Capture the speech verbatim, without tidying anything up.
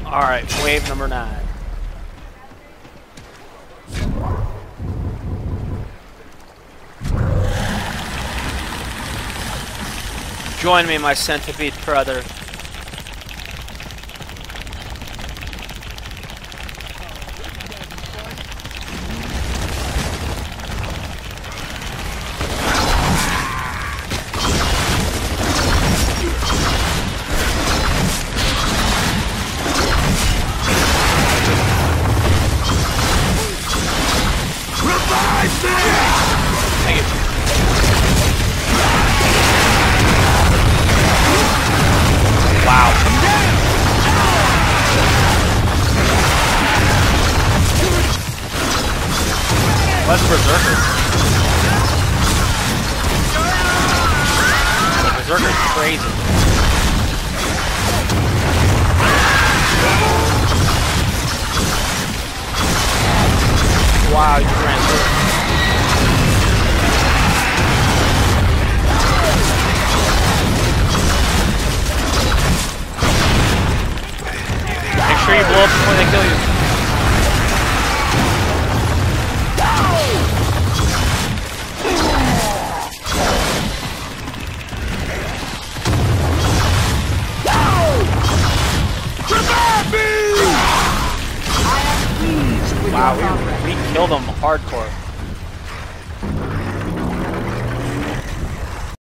Alright, wave number nine. Join me, my centipede brother. Let's Berserker. Berserker's crazy. Wow, you ran through it. Make sure you blow up before they kill you. Wow, we, we killed them hardcore.